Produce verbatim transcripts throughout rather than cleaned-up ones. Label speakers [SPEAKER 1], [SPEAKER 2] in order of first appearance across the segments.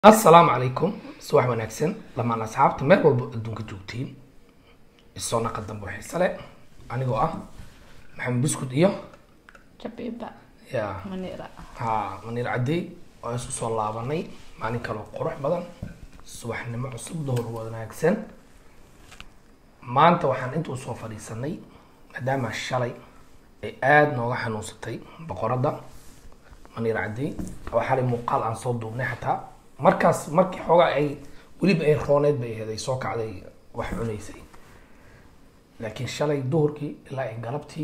[SPEAKER 1] السلام عليكم صباح وناكسن لما أنا أصحابت مر والدون كجوتين الصونا قدم بوحي سلام أنا جوا محمد بسكوت إياه
[SPEAKER 2] شبيبة
[SPEAKER 1] يا
[SPEAKER 2] منيرة
[SPEAKER 1] ها منير عدي ويسوس الله بني معني كلو قروح بدن الصباح نمع عصب ظهر وناكسن ما أنت وحن أنت وصوفري سني دام الشلي آد نوع حنوستي بقرده منير عدي أو حالي مقال عن صوت دوبني حتى markaas markii xogaa ay waliba ay rooneed bay ahayd ay soo kacday wax cunaysay laakiin shalay duhurkii ilaa ay galabtii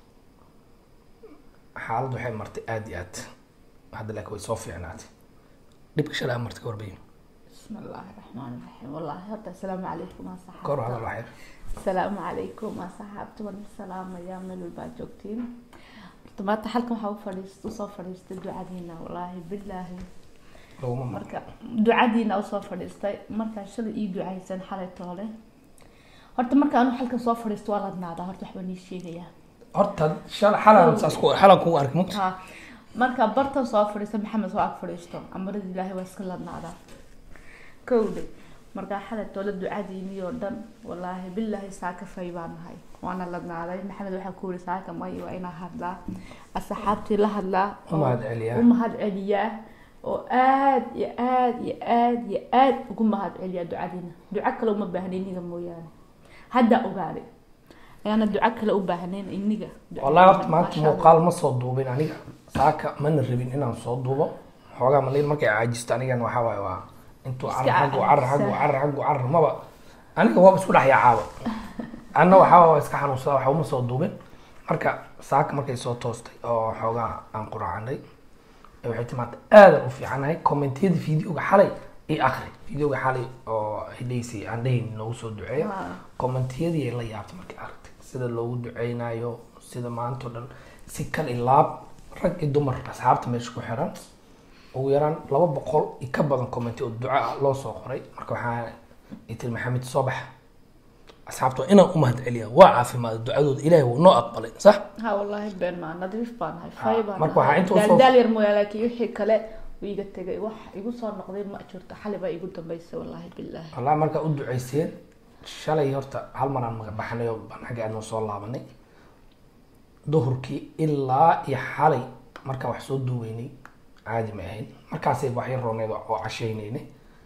[SPEAKER 1] xaaladdu waxay martay aad iyo aad hadda laakiin way soo fiicnaatay dhibka shalay martay ka warbayn
[SPEAKER 2] بسم الله الرحمن الرحيم والله هذا السلام عليكم يا صاحبي
[SPEAKER 1] كور هذا الخير
[SPEAKER 2] السلام عليكم يا صاحبتي والسلام يا مل الباجوكتين طبعا حالكم حاول فريست وصو فريست دعادينا والله بالله marka ducadiina soo fadhiistay marka shalay ii ducaysan xalay toole horta marka aanu halka soo fadhiisto waa ladnaada horta waxba nii sheegaya
[SPEAKER 1] horta shalay xalan saas ku xalan ku ark mut
[SPEAKER 2] ha marka barta soo fadhiistay maxamed soo ag fadhiisto amarada ilaahay waa iska ladnaada kowde marka xalay toole ducadiini oo dhan wallahi billahi saaka faybanahay waana ladnaaday maxamed waxa ku yiri saaka ma iyo ina hadlaa asxaabtii la hadlaa
[SPEAKER 1] uma had celiya
[SPEAKER 2] uma had celiya oo aad iyo aad iyo aad iyo aad ugu mahad celiya ducadina duca kale uma baahnayn iniga mooyaane hadda ogaade ayana duca kale u baahnayn iniga
[SPEAKER 1] wallahi horta maanta muuqaal ma soo duubin aniga saaka mana rabin inaan soo duubo xoogaa malin markay caajisto anigan waxa waaye waa intuu carragu carragu carragu carra maba aniga waa isku dhax yacaaba anna waxa waa iska xanuunsada waxa uma soo duubin marka saaka markay soo toostay oo xoogaa aan quraacnay waxay timaad aad u fiicanahay commentiyada videoga xalay ee akhri videoga xalay oo hidaysi aan dhayn noo soo duceeyo commentiyada ay la yaabtay markii aragtay sida loogu duceynayo sida maanta dhan si kal ilaab rag iyo dumar asxaabta meesha ku xiran ugu yaraan laba boqol iyo ka badan comment oo duca loo soo qoray marka waxaa intii maxamed soo bax asxaabtu inaan u mahad celiyo waa caafimaad ducadooda ilaahay wuu noo aqbalay sax
[SPEAKER 2] ha wallahi been ma nadiif baan hay fayba
[SPEAKER 1] marka waxa inta soo
[SPEAKER 2] dal yar mooyaalaki wixii kale wiiga tagay wax igu soo noqday ma jirto xalay ba igu dambeysay wallahi billahi
[SPEAKER 1] wallahi marka u duceyseen shalay horta hal mar aan magaxanayo banaga aan soo laabanay duhurkii ilaa iyo xalay marka wax soo duuweynay caadi ma ahayn markaasay wax yar rooneed oo casheynayna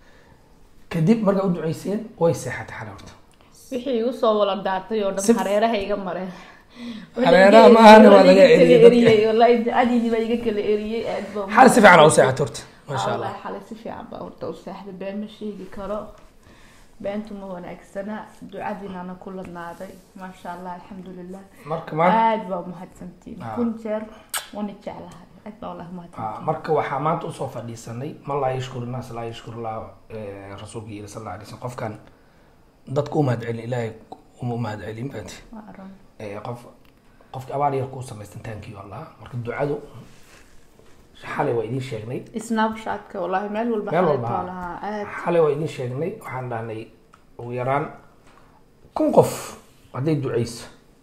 [SPEAKER 1] kadib marka u duceyseen way seexatay xalay horta
[SPEAKER 2] wixii igu soo wala daatay oo dhan hareeraha iga mareen
[SPEAKER 1] hareeraha ma ahna waa laga
[SPEAKER 2] eriyay wallahi ducadiini baa iga kala eriyay aad baa
[SPEAKER 1] xal si fiican u seexatay horta ma sha Allah
[SPEAKER 2] xal si fiican baa horta u seexday been ma sheegi karo beentu ma wanaagsana ducadiina ana ku ladnaaday ma sha Allah alxamdulillah
[SPEAKER 1] marka ma
[SPEAKER 2] aad baa mahadsantiin kun jeer wana jeclahay aad baa wallahi mahadsantiin
[SPEAKER 1] marka waxa maanta u soo fadhiisanay ma la yashkuru naas la yashkuru la rasuulka sallallahu alayhi wasallam qofkan dadku u mahad celin ilaahay uma mahad celin baad ee qof qofka abaal yar ku sameystan taankii wallah marka ducadu xalay waa idin sheegnay
[SPEAKER 2] snapchat-ka wallahi meel walba xalay aad
[SPEAKER 1] xalay waa idin sheegnay waxaan dhahnay ugu yaraan kun qof haday duceyso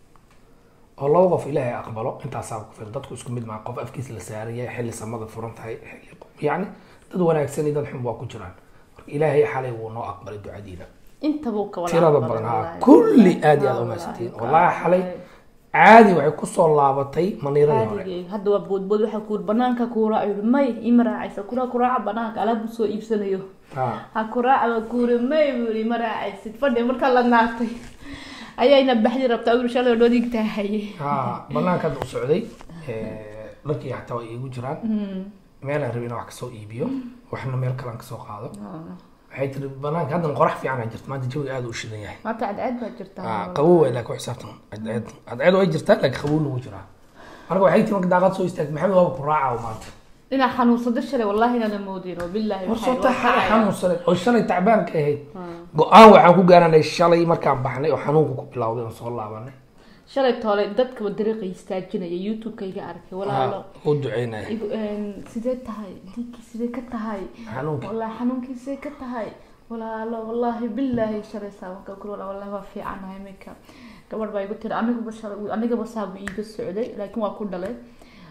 [SPEAKER 1] oo laba qof ilaahay aqbalo intaas aan ku filan dadku isku mid ma qof afkiis la saaraya xilli samada furan tahay yani dad wanaagsan dad xun waa ku jiraan marka ilaahay xalay wuu noo aqbalay ducadiina
[SPEAKER 2] inta buu ka wala
[SPEAKER 1] tirada badan ha kulli aad iyo aad u maasantiin wallahi xalay caadi waxay ku soo laabatay maniirada hore
[SPEAKER 2] hadda waa boodbood waxa ku banaanka ku raaciyo may imraacaysa kura kuraaca banaanka alaab soo iibsanayo ha kuraaca kuure may wuri maraacaysid fadhi marka la naartay ayayna baxdi rabtaa uu shalay dhoodin tahay
[SPEAKER 1] ha banaanka u socday ee markii xataa ay igu jiraan meel aan rabin wax ka soo iibiyo waxna meel kale aan ka soo qaado waxay tiri banaanka hadda qorax fiican ay jirto maanta jawiga aad u shidan yahay
[SPEAKER 2] maanta cadceed baa jirta
[SPEAKER 1] ah qabow ay laakiin xisaabtan cadceed cadceed way jirtaa laakiin qabow lagu jiraa marka waxay tiri marka daaqad soo istaag maxamed waa ku raaca maanta
[SPEAKER 2] ina xanuunsada shalay wallahi ina moodin oo billahi
[SPEAKER 1] waxay tahay xanuunsan oo shalay tacbaan ka ahayd go'aan waxaan ku gaaranay shalay markaan baxnay oo xanuunku ku bilowday oo soo laabanay
[SPEAKER 2] shalay toole dadka dariiqa istaajinaya youtube-kayga arkay walaalo
[SPEAKER 1] oo duceynay
[SPEAKER 2] sidee tahay dinki sidee ka tahay
[SPEAKER 1] xanuunki
[SPEAKER 2] wallahi xanuunkiisay ka tahay walaalo wallahi billahi shalay saawka ku walaalo wallahi waa fiicanahay mika gabadh baa igu tiri anigu bashalay aniga basaabu iiga socday laakiin waa ku dhalay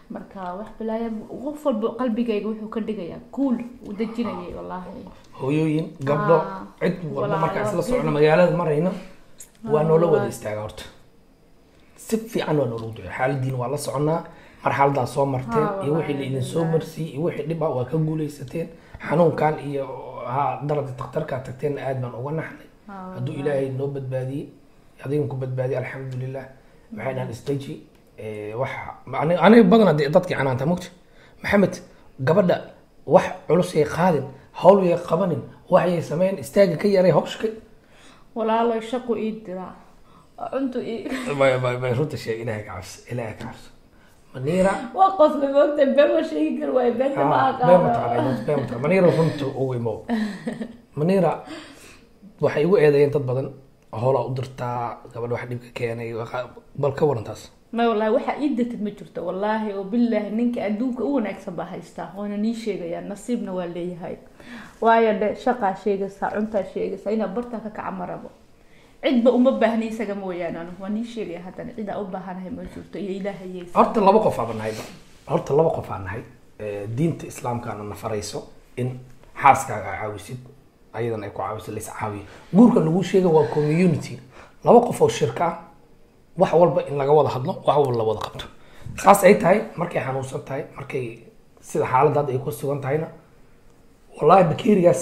[SPEAKER 2] marka wax bilaaya qof walba qalbigayga wuxuu ka dhigayaa cool u dajinayay wallahi
[SPEAKER 1] hooyooyin gabdho cid walba marka isla socno magaalada marayna waa noola wada istaaga horta si fiican waa noola wada xaaladiin waa la soconaa marxaladaas soo marteen iyo wixii la idin soo marsiyay iyo wixii dhib ah waa ka guuleysateen xanuunkan iyo ha darada dhakhtarka tagteen aad baan uga naxnay hadduu ilaahay noo badbaadiyey adiin ku badbaadiyey alxamdulilah waxaan istaji waxa aniga badan hadii dadkii canaanta mugta maxamed gabadha wax culus ay qaadin hawl ay qabanin waxay sameeyeen istaaga ka yaray hawshka
[SPEAKER 2] walaalo shaqo ii dira cunto ii
[SPEAKER 1] bay bay bay runta shay ilaahay ka cabs ilaahay ka cabs manira
[SPEAKER 2] waa qosla moogta bema shay kar way benta ma aqaan
[SPEAKER 1] bema taqaan bema manira runta oo imo manira waxay igu eedeeyeen dad badan hoola u dirtaa gabadha wax dhibka keenay bal ka warantaas
[SPEAKER 2] ما والله waxa ii dadad ma jirto wallahi oo billahi ninka adduunka u wanaagsan baa haysta hoona nii sheegaya nasiibna waa leeyahay waayo shaqa sheegaysa cunta sheegaysa ina barta ka kacamarabo cidba uma baahnay isaga mooyaan anu waa nii sheegay hadan cid u baahanahay ma jirto iyo ilaahay yeesay
[SPEAKER 1] horta laba qof aan nahay horta laba qof aan nahay diinta islaamka aan nafarayso in xaaskaaga caawisid ayadan ay ku caawiso lees caawiyo guurka lagu sheegay waa community laba qof oo shirka wax walba in laga wada hadlo wax walba la wada qabto saas ay tahay markay xanuunsan tahay markay sida xaaladaad ay ku sugan tahayna wallahi bakerigaas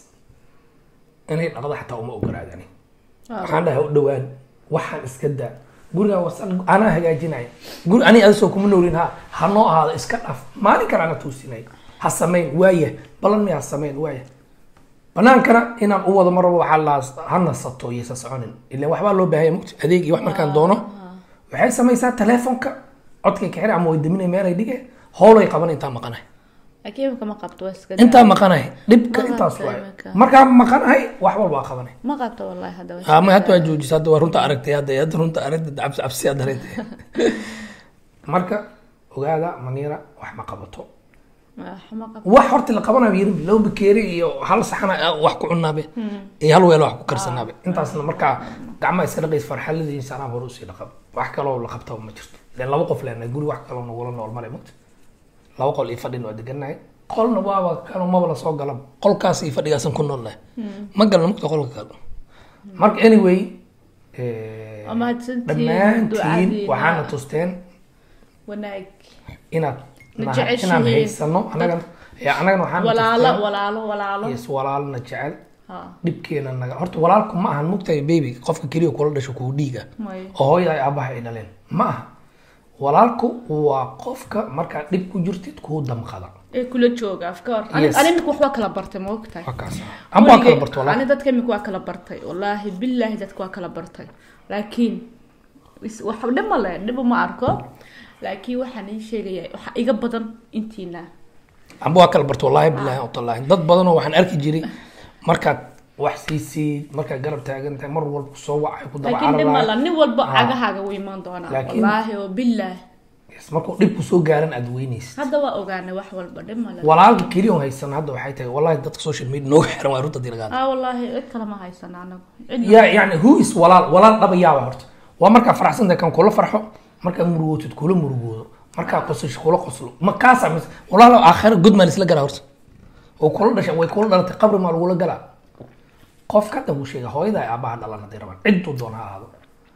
[SPEAKER 1] inay dhaqdo xataa uma ogolaadani waxaan dhahay u dhawaan waxaan iska daa guriga wasan ana hagaajinay guri ani adoo kuma noolin ha hanoo ahaado iska dhaf maalin kale ana tuusinay ha sameyn waaya balan ma ha sameyn waaya banaankana inaan u wada marabo waxa la hanasato iyo sasoconin ilaa waxba loo baahay mugti adeeg iyo wax markaan doono waxay samaysaa telefoonka codka ka xir ama way daminay meel ay dhige hool ay qaban inta maqanahay
[SPEAKER 2] akeem kama qabto waska
[SPEAKER 1] inta maqanahay dhibka intaas waay marka maqanahay wax walba qabanay
[SPEAKER 2] ma qabto wallahi hada
[SPEAKER 1] ha ma hadda joojis hadda waa runta aragtay hadda hadda runta aragtay cabsi cabsi dareentay marka ogaada manira wax ma qabato wax horta la qabanayo yirin loo bakeeri iyo hal saxana wax ku cunaabe ee hal weel wax ku karsanaabe intaasna marka gacmaha iska dhaqays farxaladii insaan hor u sii dhaqab wax kale oo la qabto ma jirto leen laba qof leenay guri wax kale oo wala nool maray mugta laba qol ii fadhin oo deganahay qolna waaba kan ma wala soo galab qolkaas ii fadhigaasan ku noolnahay ma galna mugta qolka kale marka anyway ee
[SPEAKER 2] ama hadsantii
[SPEAKER 1] dhammaantiin waxaana tusteen
[SPEAKER 2] wanaag
[SPEAKER 1] inaad inaan haysano anaga ya anaga waxaan
[SPEAKER 2] walaalo walaalo walaalo
[SPEAKER 1] is walaalna jecel dhibkeena naga horta walaalku ma ahan mugtay baby qofka kaliya kula dhasho ku dhiiga oo hooyada ay abaha ay dhaleen ma aha walaalku waa qofka marka dhib ku jirtid ku damqada
[SPEAKER 2] ee kula jooga afkaar ani mid wax kala bartay ma ogtahay
[SPEAKER 1] ama waa kala bartay
[SPEAKER 2] ani dadka mid waa kala bartay wallahi billahi dadka waa kala bartay laakiin wax dhama la dhib ma arko laakiin waxaan ii sheegay waxa iga badan intiina
[SPEAKER 1] amba waa kala barto wallahi billahi oo tallahi dad badan oo waxaan arki jiray marka wax siisi marka garab taagan tahay mar walba soo wacay ku daba
[SPEAKER 2] carab laakiin nin walba cagahaaga way iman doona wallahi oo billahi
[SPEAKER 1] yes marka dib ku soo gaaran aad weynays
[SPEAKER 2] hadda waa ogaanay wax walba dhima la
[SPEAKER 1] walaalka kaliya oo haysan hadda waxay tahay wallahi dadka social media noo xiran waa runta dilagaan
[SPEAKER 2] ah wallahi cid kale ma haysan anagu
[SPEAKER 1] ya yani who is walaal walaal dhaba yaa horta waa marka faraxsan kan kula farxo marka murugootid kula murugoodo marka qosasho kula qoslo ma kaasa mis walaalo aakhir gud ma isla galaa horta oo kula dhashay way kula dhalatay qabri ma lagu la galaa qof ka dab u sheega hooyada ay abaha dhalan diirban cid u doona aado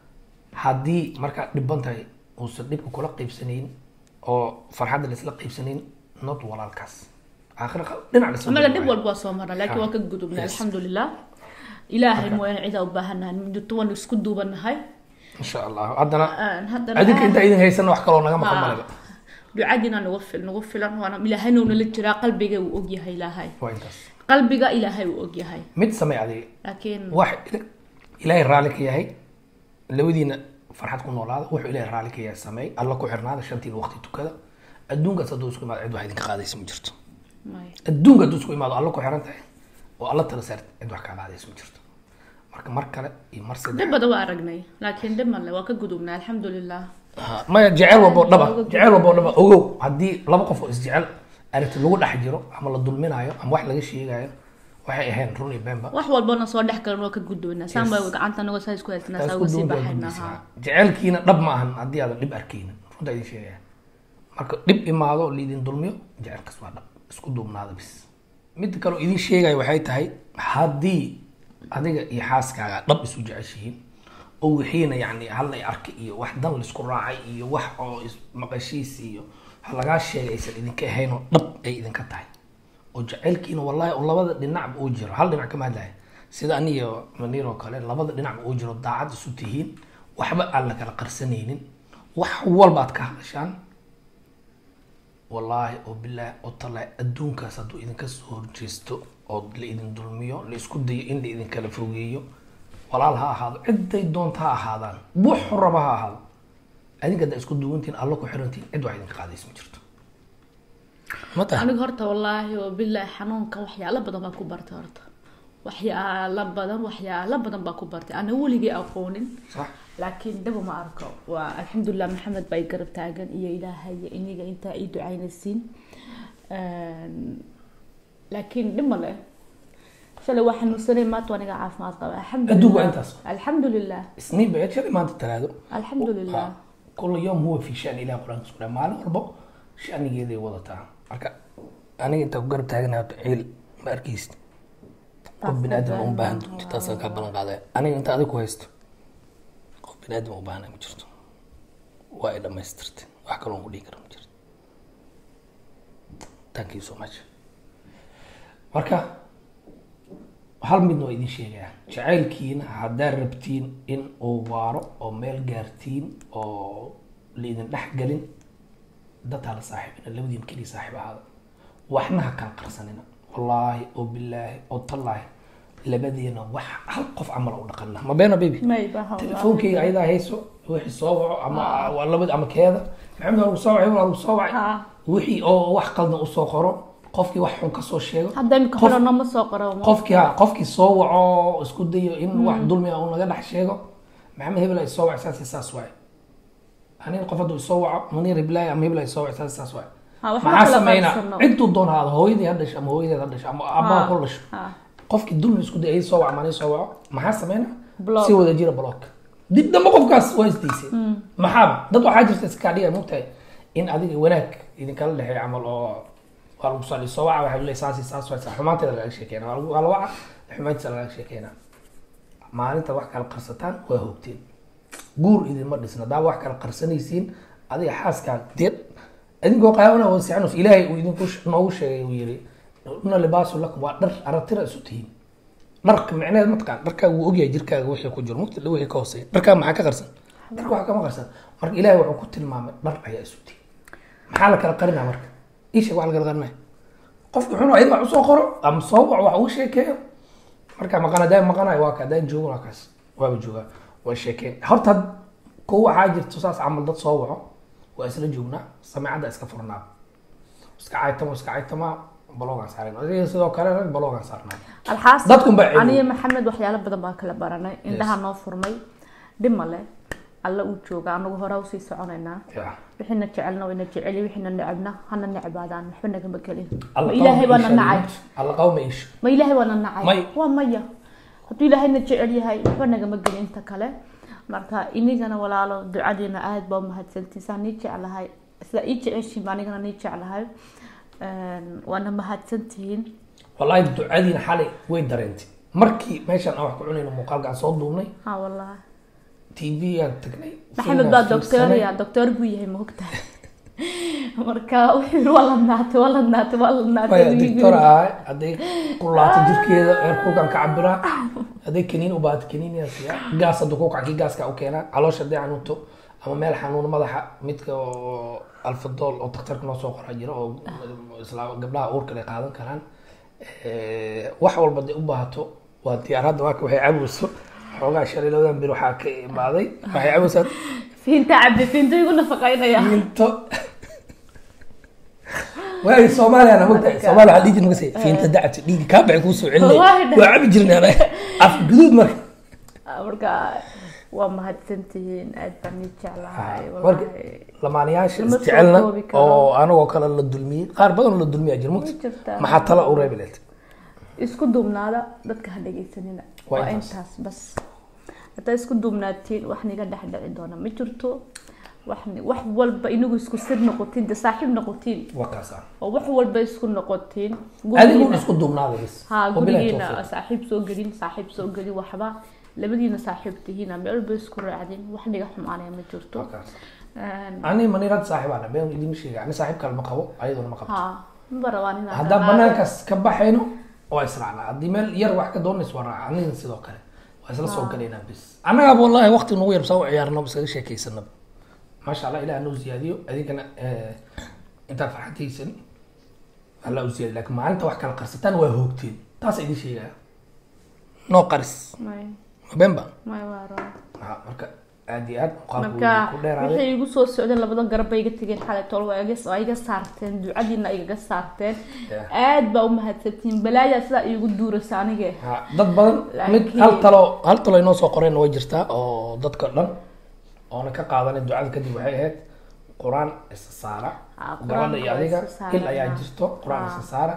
[SPEAKER 1] hadii marka dhibantahay oo sadibku kula qaybsanayn oo farxad la isla qaybsanayn not walaalkaas aakhir dhinac
[SPEAKER 2] la ma dib walba soo marna laakiin waa ka gudubnaa alxamdulillah ilaahay mooyaan cid u baahanaan mid toban isku duubanahay
[SPEAKER 1] إن شاء الله عندنا عندك أنت إذا هي سنة وحكي لنا ما كمل بقى
[SPEAKER 2] دعادنا نغفل نغفل وأنا إلهي ونلترا قلبي وأجي هاي إلهي
[SPEAKER 1] وينتس
[SPEAKER 2] قلبي إلهي وأجي هاي
[SPEAKER 1] مت سمع عليه
[SPEAKER 2] لكن
[SPEAKER 1] واحد إلهي رالك يا هاي لو دينا فرحتكم ولا هذا وح إلهي رالك يا سماي الله كحرنا هذا شنتي الوقت تكذا الدون قد تدوسكم مع عدو هذين كقاعدة اسمه جرت الدون قد تدوسكم مع الله كحرنا والله ترى صارت عدو كقاعدة اسمه جرت marka mar kale iyo mar saddex
[SPEAKER 2] dibada waa aragnay laakiin dib mal waa ka gudubnaa alxamdulillah
[SPEAKER 1] ma jecel wabo dhaba jecel wabo dhaba ogow hadii laba qof oo isjecel aragti lagu dhex jiro ama la dulminayo ama wax laga sheegayo waxay ahayn run iyo beenba
[SPEAKER 2] wax walbana soo dhex galan waa ka gudubnaa saamba gacanta naga saas ku haysnaa saa wasi baxayna
[SPEAKER 1] jecelkiina dhab ma ahan hadii aad dhib arkeen runta ay sheegayaan marka dib imaado liidin dulmiyo jacaylkaas waa dhab isku duubnaada bis mid kale oo idin sheegay waxay tahay haddii adiga iyo xaaskaaga dhab isu jeceshihiin oo wixiina yacni hal ay arkay iyo wax dan la isku raacay iyo wax oo maqashiis iyo ha lagaa sheegay aysan idinka ahayn oo dhab ay idinka tahay oo jacaylkiina wallahi oo labada dhinacba uu jiro hal dhinac kama hadlahay sida aniyo maniir oo kale labada dhinacba uu jiro daacad isu tihiin waxba aan la kala qarsanaynin wax walba aad ka hadashaan والله وبالله وطلع الدون كاسدو إذا كسر جستو أو لإذن دلميو لإسكودي إن لإذن كلفوجيو ولا لها هذا عدة يدون تها هذا بحر بها هذا أنا قد إسكودو وانتين الله كحرنتين عدو عيدن قاعد اسمه جرت
[SPEAKER 2] متى أنا قرت والله وبالله حنون كوحيا لبضا ما كبرت هرت وحيا لبضا وحيا لبضا ما كبرت أنا هو اللي جي أقونين
[SPEAKER 1] صح
[SPEAKER 2] لكن دبوا ما أركوا والحمد لله محمد بايقرب تاجن إيه إلهي إني أنت إيد عين السين لكن دم له شلو واحد نصني ما تواني عارف ما طبعا الحمد لله
[SPEAKER 1] أنت
[SPEAKER 2] الحمد لله
[SPEAKER 1] سنين بعد شلو ما تتلاقوا
[SPEAKER 2] الحمد لله
[SPEAKER 1] كل يوم هو في شأن إلى قرآن سورة ما له ربع شأن يجي وضعتها أركا أنا أنت قرب تاجن هذا عيل مركز قب بن آدم أم بهند تتصل كابن قاعدة أنا أنت هذا كويست بن آدم أم بهند مجرد وإذا ما استرت وحكلون قولي كرم مجرد thank you so much marka hal mid noo idin sheegaya jacaylkiina haddaad rabtiin in uu waaro oo meel gaartiin oo liidin dhex galin dadka la saaxiibina labadiin keli saaxiib ahaada waxna ha kala qarsanina wallaahi oo billaahi oo tallaahi labadiina wax hal qof camal u dhaqana ma beena baby telefonkeyga ayadaa hayso wixii soo waco ama waa labad ama keeda maxamed waa soo wacay waa soo wacay wixii oo wax qaldan u soo qoro qofkii wax xun ka soo sheego
[SPEAKER 2] hadda imika xorna ma soo qoro
[SPEAKER 1] qofkii ha qofkii soo waco isku dayo in wax dulmi ah uu naga dhex sheego maxamed hebel ay soo wacay saas saas waay aniga qof haduu soo waco maniir bilaay ama hebel ay soo wacay saas saas waay maxaa sameynaa ciduu doon haado hooyadii hadhash ama hooyadeed hadhash ama aabbaha ku dhasho qofkii dulmi isku day ay soo wac maani soo waco maxaa sameynaa si wada jira block dib damba qofkaas waa isdiisay maxaa dad waxaa jirta iska dhiga mugtahay in adiga wanaag idin kala dhaxay amal oo waa lagu soo soo waca waxa la saasi saas waa xumaanteeda laga sheekeena waa la waca xumaanteeda laga sheekeena maalinta wax kala qarsataan waa hoogteen guur idin ma dhisna daa wax kala qarsanaysiin adiga xaaska dib idinkoo qaybana oo siicno ilaahay uu idinku noogu sheegay uu yiri inna libaasu lakum waa dhar aragtira isu tihiin dharka macnaheed ma taqaan dharkaaga wuu ogyahay jirkaaga wixii ku jiro mugta wixii ka hooseeya dharkaa maxaa ka qarsan dharka waxa kama qarsan marka ilaahay wuxuu ku tilmaamay dhar ayaa isu tihiin maxaa la kala qarinaa marka إيش أقول لك قرناه قف حنو عيد مع صقر أم صوب وعوش هيك مركا مقنا دايم مقنا واقع دايم جوا راكس وابو جوا والشيكين هرت قوة حاجة تصاص عمل ضد صوبه وأسر جونا سمع عدا إسكفرنا إسكعيتم وإسكعيتم بلوغ صارنا زي سيدو كلام بلوغ صارنا
[SPEAKER 2] الحاس أنا محمد وحياة بدأ باكل برنا عندها نافور مي دمله alla uu jooga anagu hore u sii soconayna wixina jecelna wayna jeceli wixina nacabna hana nacabaadaan waxba naga magalin ma ilaahay bana nacay
[SPEAKER 1] alla qawmeesh
[SPEAKER 2] ma ilaahay bana nacay waa maya hadii ilaahayna jecel yahay waxba naga magalin inta kale marka inigana walaalo ducadeena aad baa mahadsantiin saan ni jecelahay sida ii jeceshiin baan anigana ni jecelahay een waana mahadsantiin
[SPEAKER 1] wallahi ducadeena xalay way dareentay markii meeshan aan wax ku cunayno muuqaalka soo duubnay
[SPEAKER 2] ha wallahi
[SPEAKER 1] تي في تقني
[SPEAKER 2] محمد بعد دكتور يا دكتور بويه موقته marka wuxuu wala naat wala naat wala naat
[SPEAKER 1] دكتور آه هذي كلها تجركيدا إركوك عن كعبرة هذي كنين وبعد كنين يا سيا قاس الدكوك عن كي قاس كأوكينا على شدة عنوتو أما مال حنون ما ضح متك الفضل أو تختارك نص آخر هجرة أو إسلام قبلها أورك اللي قاعدين كلام وحول بدي أبهاتو والتيارات واك وهي عبوسو xogaa shalay labadan bir waxa ka imaaday waxay cabasad
[SPEAKER 2] fiinta cabdi fiinta igu nafaqaynaya
[SPEAKER 1] fiinto way Soomaaliya ana waqti Soomaaliya hadii jin nagay fiinta dacti dhiig ka bixi ku soo celinay waa cabi jirnaa af guduud marka
[SPEAKER 2] marka waa mahadsantiin aad baan jeclahay
[SPEAKER 1] wallahi lamaaniyaasha jecelna oo anagoo kala la dulmiyay qaar badan la dulmiyaa jirmugti maxaa tala u reebileed isku
[SPEAKER 2] duubnaada dadka ha dhageysanina waa intaas bas hada isku duubnaatiin wax niga dhaxdhaci doona ma jirto wax wax walba inagu isku sir noqotiin de saaxiib noqotiin
[SPEAKER 1] wakaasa
[SPEAKER 2] oo wax walba isku noqotiin
[SPEAKER 1] adigu isku duubnaadays
[SPEAKER 2] ha gurigeena saaxiib soo gelin saaxiib soo gelin waxba labadiina saaxiib tihiin ama walba isku raacdin wax dhiga xumaanaya ma jirto
[SPEAKER 1] ani manirad saaxiibana been idin sheegay ani saaxiib kale ma qabo ayaduna ma qabto
[SPEAKER 2] ha barawaanina
[SPEAKER 1] hadda banaankaas ka baxayno oo israacna haddii meel yar wax ka doonayso waa raaca aniga sidoo kale waa isla soo galaynaa bis annaga wallahi waqti nagu yar soo ciyaarno iskaga sheekaysanaba maasha allah ilaah noo ziyaadiyo adinkana intaad farxataysan allah u ziyaadiyo laakiin maalinta wax kala qarsataan waa hoogteen taas idin sheegaya noo qaris mabemba marka aad iyo aad
[SPEAKER 2] muqaalku ku dheeraaday waxay igu soo socdeen labada garab bay iga tageen xalay tool waa iga soo iga saarteen ducadiina iga saarteen aad baa u mahadsantiin balaaya sida igu duuraysa aniga
[SPEAKER 1] dad badan mid hal talo hal talo inoo soo qoreen way jirtaa oo dadka dhan oo na ka qaadanay ducada kadib waxay ahayd quraan isa saara gabadha iyo adiga il ayaa jirto quraan isa saara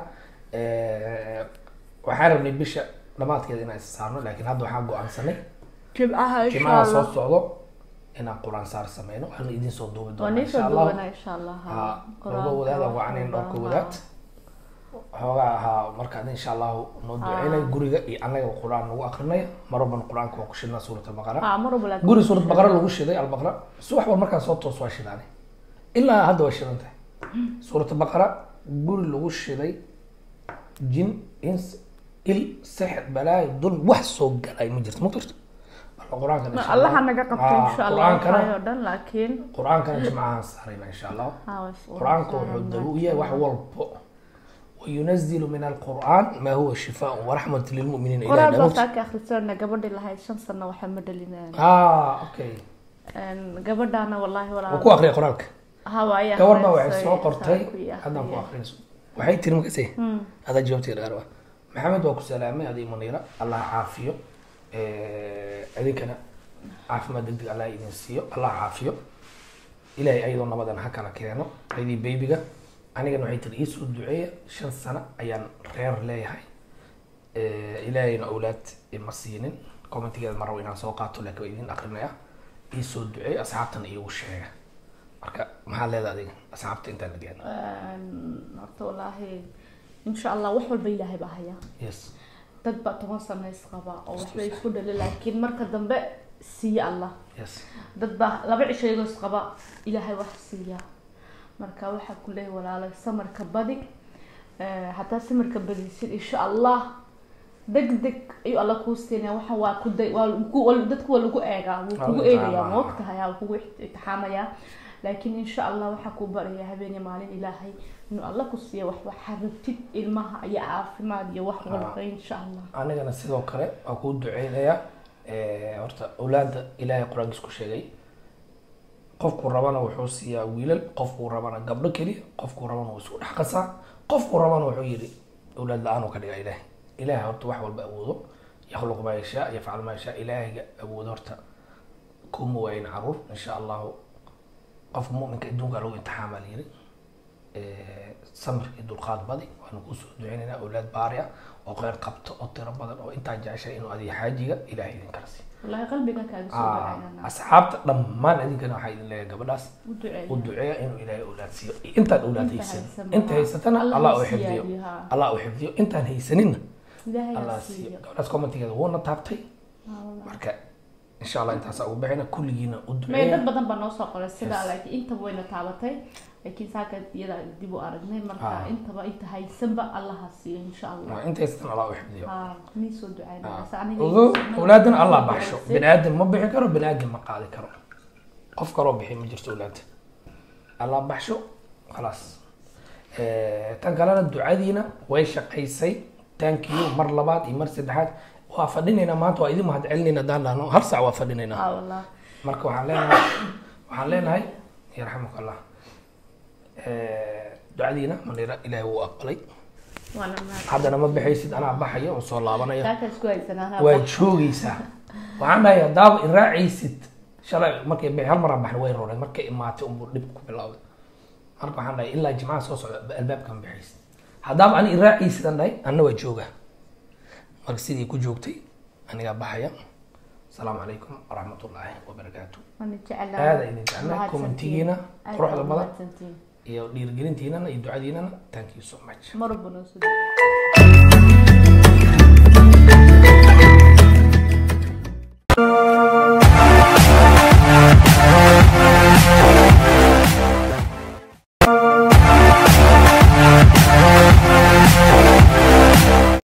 [SPEAKER 1] waxaan rabnay bisha dhamaadkeeda inaan isa saarno laakiin hadda waxaan go-aansanay
[SPEAKER 2] jimcaha
[SPEAKER 1] jimcaha soo socdo inaan quraan saar sameyno waxaan idin soo duubi doonaa insha allah
[SPEAKER 2] insha allah
[SPEAKER 1] quraan wadaada wacaneen dhowrka wadaad xoogaa ahaa markaad insha allahu noo duceynay guriga iyo annaga quraan lagu akrinaya marban quraanka waa ku shidnaa suurat albaqara guri suurat baqara lagu shiday albaqara subax wal markaan soo toos waa shidaanay ilaa hadda waa shidan tahay suurat baqara guri lagu shiday jin ins il sixir balaayo dul wax soo galay ma jirto ma jirto quraanka insha allah
[SPEAKER 2] allah naga qabto insha allah quraanka dhan laakiin
[SPEAKER 1] quraanka jimcaha saarayna insha allah quraanka wuxuu dawiye wax walbo وينزل من القرآن ما هو شفاء ورحمة للمؤمنين إلى
[SPEAKER 2] قرآن بطاك أخرسنا قبل الله شن سنة وحمد لنا
[SPEAKER 1] آه أوكي
[SPEAKER 2] قبل أنا والله ولا
[SPEAKER 1] وكو أخري قرآنك
[SPEAKER 2] هوايا
[SPEAKER 1] كور ما وعي سوا قرطي هذا كو أخري وحي ترم كسي هذا جوتي الأروى محمد وكو سلامة هذه منيرة الله عافيه هذه كنا عاف ما دقدق الله ينسيه الله عافيه إلهي أيضا نبضا هكذا كيانو هذه بيبيغا anigana waxay tiri iisoo duceeya shan sano ayaan reer leeyahay ilaahayna awlaad ima siinin commentigeeda ma rabo inaan soo qaato laakiin waa idin akrinaya iisoo duceeya asxaabtana iigu sheega marka maxaa leedahay adiga asxaabta intaan la gaadhin
[SPEAKER 2] horta wallaahi insha allah wax walba ilaahay baa haya
[SPEAKER 1] yes
[SPEAKER 2] dad baa toban sano isqaba oo waxbay isku dhali laakiin marka dambe siiya allah
[SPEAKER 1] yes
[SPEAKER 2] dad baa laba cisho isqaba ilaahay wax siiya marka waxa ku leeyahay walaalo samarka badi ee hatta samarka badisid insha Allah degdeg ayu alla ku siinaya waxa waa ku day waa ku dadku waa lagu eegaa wuu kugu eegaya waqtiga ayaa kugu itixaamaya laakiin insha Allah waxa ku baraya habeen maalin ilaahay inuu alla ku siiyo wax wax xaribtid ilmaha ayaa caafimaad iyo wax walba insha Allah
[SPEAKER 1] anigana sidoo kale waa ku duceynaya ee horta awlaada ilaahay quraankiisa ku sheegay qofku rabana wuxuu siiyaa wiilal qofku rabana gabdho kaliya qofku rabana wuu isku dhex qasaa qofku rabana wuxuu yiri awlaad la'aan ka dhiga ilaahay ilaahay horta wax walba awoodo yakhluq ma yashaa yafcal ma yashaa ilaahay awoodo horta kuma wayn caruur insha Allah qof mu'minka adduunka lagu imtixaan yiri ee samir iyo dulqaad badi waan ku soo duceynaa awlaad baariya oo qeyr qabto oo tiro badan oo inta jeceshay inuu adiga xaajiga ilaahay idin karsi
[SPEAKER 2] والله قلبي كان كان
[SPEAKER 1] سوى أصحاب لما ندي كانوا حيد الله قبل ناس والدعاء إنه إلهي أولاد سيو أنت الأولاد هيسن أنت هيستنا الله أحفظيه الله أحفظيه أنت هيسنين الله سيو قبل ناس كم تيجي هو نتابتي مركا إن شاء الله أنت هسأقول بعنا كل جينا
[SPEAKER 2] الدعاء ما يدب بدن بنوصل على السيدة لكن أنت وين تابتي لكن ساكت يلا ديبو أرجعني مركا آه. أنت بقى أنت هاي سبب الله هسيه إن شاء الله
[SPEAKER 1] أنت يستن الله يحفظيه
[SPEAKER 2] آه ميسو دعاء
[SPEAKER 1] آه. أولادنا الله بحشو بني آدم ما بيحكي كرو بني آدم ما قاعد كرو قف كرو بيحي مجرت أولاد الله بحشو خلاص آه. تنقلنا الدعاء دينا ويش قيسي تانكيو مر لبعض يمر سدحات وافديننا ما تو إذا ما هاد علني ندان لانو هرسع وافديننا
[SPEAKER 2] آه والله
[SPEAKER 1] مركو وحلينا وحلينا هاي يرحمك الله دعدينا من يرى إلهي هو أقلي هذا أنا ما بحيسد أنا بحية وصار الله بنا يا وشوقي سا وعنا يا داب الراعي ست شلا مركي بهال مرة بحر وين رونا مركي ما تأمر لبكم بالأول مركو عنا إلا جماعة صوص الباب كان بحيس هذا أنا الراعي ست أنا أنا وجوجا مركي سيدي كوجوكتي أنا يا بحية السلام عليكم ورحمة الله وبركاته
[SPEAKER 2] أنا جعلنا
[SPEAKER 1] هذا إذا جعلنا كومنتينا روح لبضة iyo dhiirgelintiinana iyo ducadiinana thank you so much
[SPEAKER 2] مربنا سودي